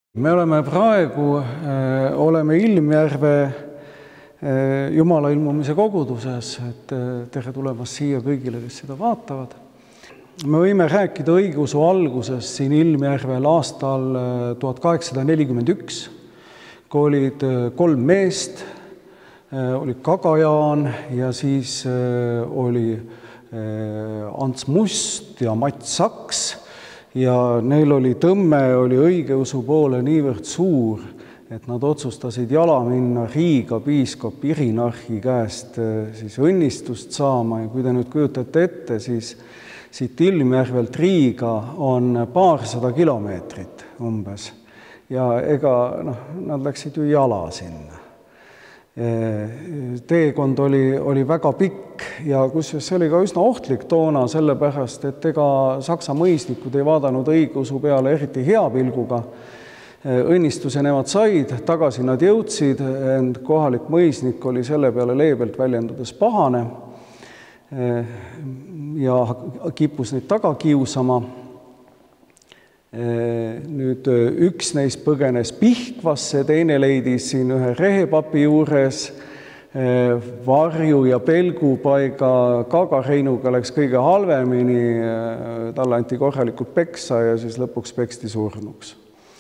Me oleme praegu Ilmjärve Jumala ilmumise koguduses, et tere tulemast siia kõigile, kes seda vaatavad. Me võime rääkida õigeusu algusest siin Ilmjärvel aastal 1841, kui olid 3 meest, oli Kagajaan ja siis oli Ants Must ja Mats Saks. Ja neil oli tõmme õigeusu poole niivõrd suur, et nad otsustasid jala minna Riiga piiskop Irinarhi käest siis õnnistust saama. Ja kui te nüüd kujutate ette, siis siit Ilmjärvelt Riiga on paarsada kilomeetrit umbes. Ja nad läksid ju jala sinna. Teekond oli väga pikk ja kusjuures see oli ka üsna ohtlik toona sellepärast, et ega Saksa mõisnikud ei vaadanud õigeusu peale eriti hea pilguga. Õnnistuse nemad said, tagasi nad jõudsid, ent kohalik mõisnik oli selle peale leebelt väljendudes pahane ja kippus neid taga kiusama. Nüüd üks neist põgenes Pihkvasse, teine leidis siin ühe rehepapi juures varju ja pelgupaiga. Kagareinuga läks kõige halvemini, talle anti korralikult peksa ja siis lõpuks peksti surnuks.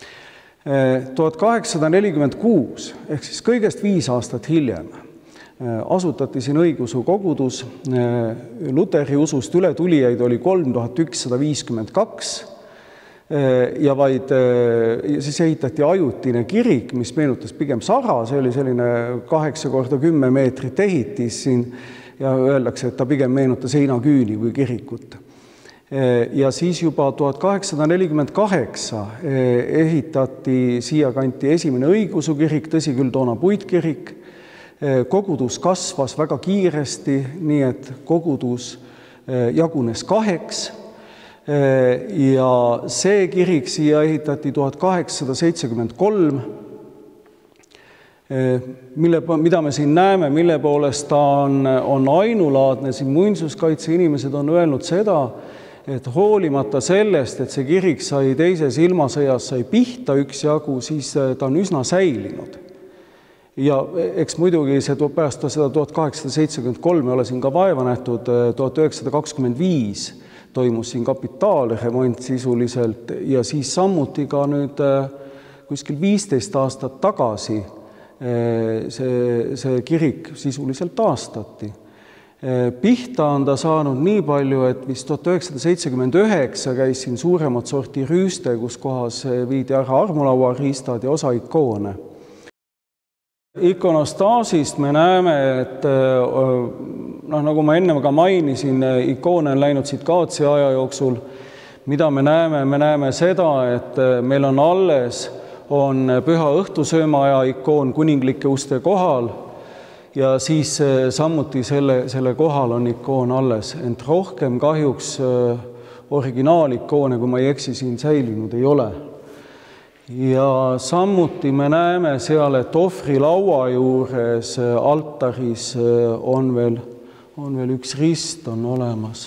1846 ehk siis kõigest 5 aastat hiljem asutati siin õigeusu kogudus. Luteri usust ületulijaid oli 3152 ja siis ehitati ajutine kirik, mis meenutas pigem Sara, see oli selline 8 × 10 meetrit ehitis siin ja öeldakse, et ta pigem meenutas heinaküüni kui kirikut. Ja siis juba 1848 ehitati siia kanti esimene õigeusu kirik, tõsi küll toona puitkirik. Kogudus kasvas väga kiiresti, nii et kogudus jagunes 2. Ja see kirik siia ehitati 1873, mida me siin näeme, mille poolest ta on ainulaadne. Siin muinsuskaitse inimesed on öelnud seda, et hoolimata sellest, et see kirik sai teises ilmasõjas sai pihta üksjagu, siis ta on üsna säilinud. Ja eks muidugi pärast seda 1873 me ole siin ka vaeva nähtud, 1925 toimus siin kapitaalremont sisuliselt ja siis sammuti ka nüüd kuskil 15 aastat tagasi see kirik sisuliselt taastati. Pihta on ta saanud nii palju, et vist 1979 käis siin suuremat sorti rüüste, kus kohas viidi ära armulauariistad ja osa ikoone. Ikonostaasist me näeme, et nagu ma enne ka mainisin, ikoone on läinud siit kaotsi aja jooksul. Mida me näeme? Me näeme seda, et meil on alles püha õhtusöömaaja ikoon kuninglike uste kohal ja siis samuti selle kohal on ikoon alles, ent rohkem kahjuks originaalikoone, kui ma ei eksi, siin säilinud ei ole. Ja samuti me näeme seal, et ohvrilaua juures altaris on veel üks rist on olemas.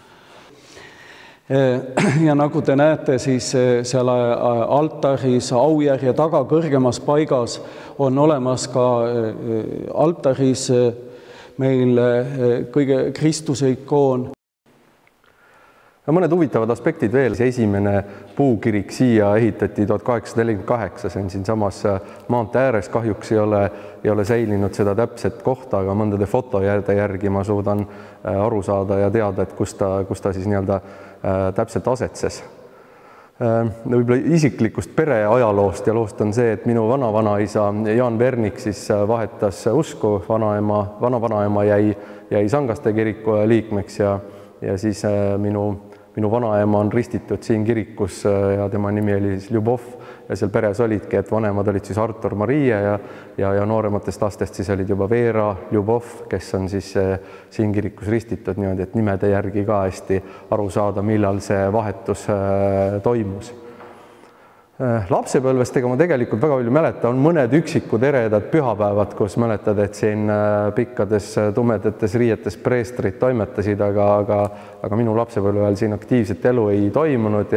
Ja nagu te näete, siis seal altaris aujärje taga kõrgemas paigas on olemas ka altaris meil kõige Kristuse ikoon. Mõned huvitavad aspektid veel. Esimene puukirik siia ehitati 1848, see on siin samas maantee ääres. Kahjuks ei ole säilinud seda täpset kohta, aga mõndade fotojärde järgi ma suudan aru saada ja teada, et kus ta siis nii-öelda täpselt asetses. Võib-olla isiklikust pere ajaloost ja loost on see, et minu vanavanaisa Jaan Vernik siis vahetas usku, vanavanaema jäi Sangaste kiriku liikmeks ja siis minu vanaema on ristitud siin kirikus ja tema nimi oli siis Ljubov ja seal peres olidki, et vanemad olid siis Artur Maria ja noorematest lastest siis olid juba Veera, Ljubov, kes on siis siin kirikus ristitud niimoodi, et nimede järgi ka hästi aru saada, millal see vahetus toimus. Lapsepõlvest ega ma tegelikult väga palju mäleta, on mõned üksikud eredad pühapäevad, kus mäletad, et siin pikkades tumedates riietes preestrid toimetasid, aga minu lapsepõlve ajal siin aktiivset elu ei toimunud ja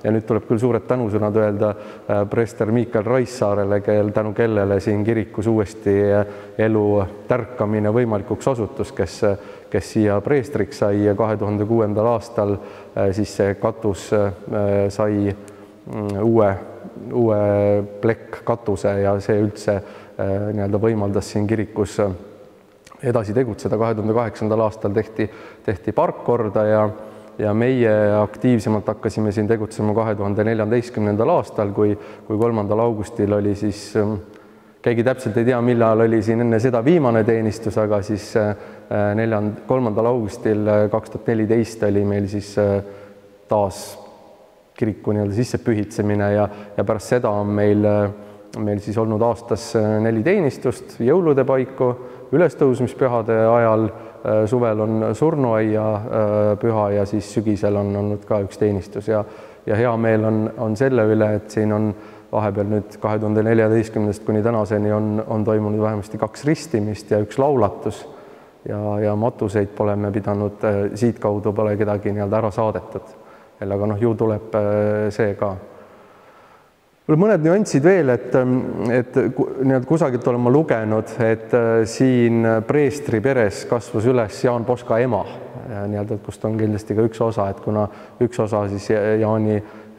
ja nüüd tuleb küll suured tänusõnad öelda preester Miikael Raissaarele, tänu kellele siin kirikus uuesti elu tärkamine võimalikuks osutus, kes siia preestriks sai ja 2006. aastal siis see katus sai uue plekkkatuse ja see üldse nii-öelda võimaldas siin kirikus edasi tegutseda. 2008. aastal tehti park korda ja meie aktiivsemalt hakkasime siin tegutsema 2014. aastal, kui 3. augustil oli siis, keegi täpselt ei tea, millal oli siin enne seda viimane teenistus, aga siis 3. augustil 2014 oli meil siis taas kiriku nii-öelda sissepühitsemine ja pärast seda on meil siis olnud aastas 4 teenistust jõulude paiku, ülestõusmispühade ajal, suvel on surnuaia püha ja siis sügisel on olnud ka üks teenistus ja hea meel on selle üle, et siin on vahepeal nüüd 2014. kuni tänaseni on toimunud vähemasti 2 ristimist ja 1 laulatus ja matuseid pole me pidanud, siitkaudu pole kedagi nii-öelda ära saadetud. Aga ju tuleb see ka. Mõned nüanssid veel, et kusagilt olen ma lugenud, et siin preestri peres kasvas üles Jaan Poska ema, nii-öelda, kust on kindlasti ka üks osa, et kuna üks osa siis Jaani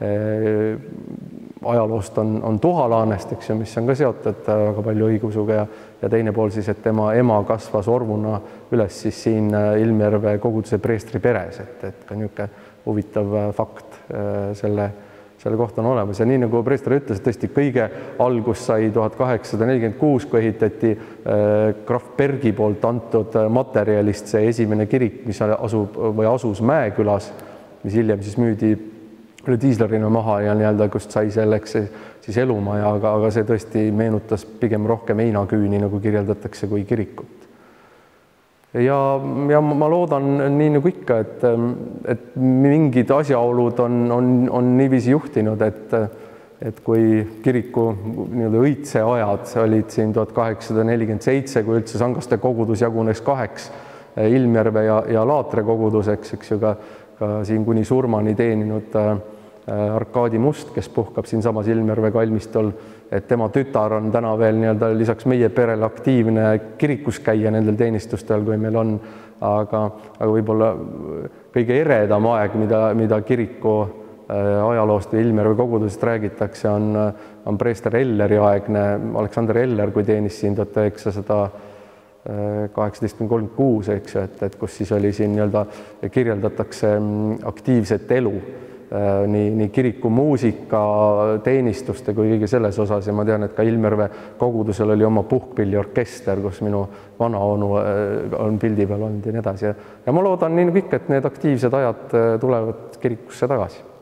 ajaloost on Tuhalaanest, eks ju, mis on ka seotud väga palju õigeusuga ja teine pool siis, et tema ema kasvas orvuna üles siis siin Ilmjärve koguduse preestri peres, et ka niisugune huvitav fakt selle kohta on olemas ja nii nagu preester ütles, tõesti kõige algus sai 1846, kui ehitati krahv Bergi poolt antud materjalist see esimene kirik, mis asus Mäekülas, mis hiljem siis müüdi üle Tiislerina maha ja nii-öelda, kust sai selleks siis elumaja, aga see tõesti meenutas pigem rohkem heinaküüni, nagu kirjeldatakse, kui kirikut. Ja ma loodan nii nagu ikka, et mingid asjaolud on niiviisi juhtinud, et kui kiriku nii-öelda õitse ajad olid siin 1847, kui üldse Sangaste kogudus jagunes 2 Ilmjärve ja Laatre koguduseks, eks ju, ka siin kuni surmani teeninud Arkadi Must, kes puhkab siinsamas Ilmjärve kalmistol, et tema tütar on täna veel nii-öelda lisaks meie perele aktiivne kirikus käia nendel teenistustel, kui meil on, aga võib-olla kõige eredam aeg, mida kiriku ajaloost või Ilmjärve kogudusest räägitakse, on preester Elleri aegne, Aleksander Eller, kui teenis siin 1918–36, eks ju, et kus siis oli siin nii-öelda kirjeldatakse aktiivset elu nii kiriku muusika, teenistuste kui kõige selles osas ja ma tean, et ka Ilmjärve kogudusel oli oma puhkpilliorkester, kus minu vanaonu on pildi peal olnud ja nii edasi. Ja ma loodan nii nagu ikka, et need aktiivsed ajad tulevad kirikusse tagasi.